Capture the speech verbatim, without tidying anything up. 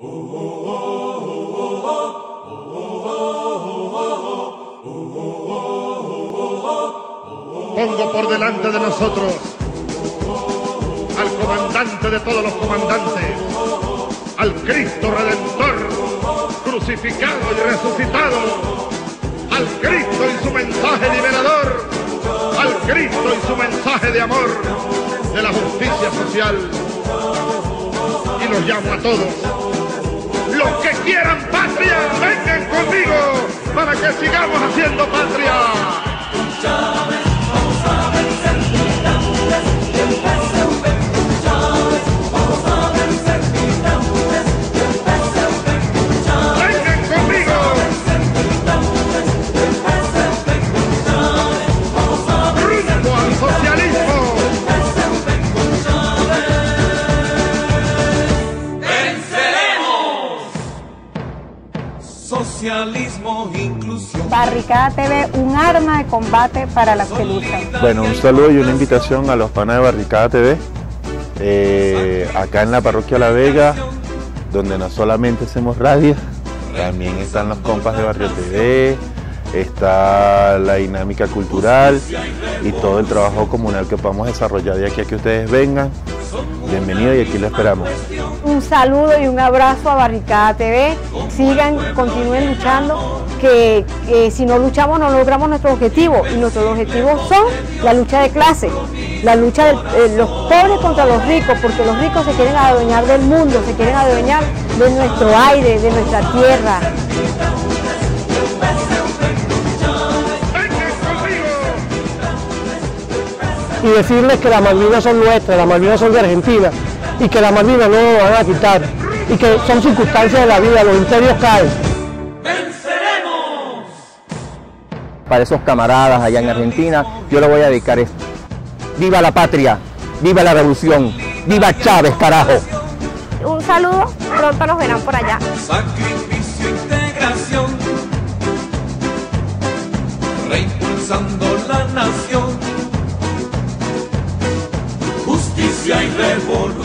Pongo por delante de nosotros al comandante de todos los comandantes, al Cristo Redentor, crucificado y resucitado, al Cristo y su mensaje liberador, al Cristo y su mensaje de amor, de la justicia social. Y los llamo a todos, los que quieran patria, vengan conmigo para que sigamos haciendo patria. Socialismo, inclusión. Barricada T V, un arma de combate para los que luchan. Bueno, un saludo y una invitación a los panas de Barricada T V, eh, acá en la parroquia La Vega, donde no solamente hacemos radio, también están los compas de Barrio T V, está la dinámica cultural y todo el trabajo comunal que podamos desarrollar de aquí a que ustedes vengan. Bienvenidos y aquí lo esperamos. Un saludo y un abrazo a Barricada T V. Sigan, continúen luchando, que, que si no luchamos no logramos nuestro objetivo. Y nuestros objetivos son la lucha de clase, la lucha de eh, los pobres contra los ricos, porque los ricos se quieren adueñar del mundo, se quieren adueñar de nuestro aire, de nuestra tierra. Y decirles que las Malvinas son nuestras, las Malvinas son de Argentina, y que las Malvinas no nos van a quitar, y que son circunstancias de la vida, los imperios caen. ¡Venceremos! Para esos camaradas allá en Argentina, yo le voy a dedicar esto. ¡Viva la patria! ¡Viva la revolución! ¡Viva Chávez, carajo! Un saludo, pronto nos verán por allá. Sacrificio, integración, reimpulsando la nación. Justicia y revolución.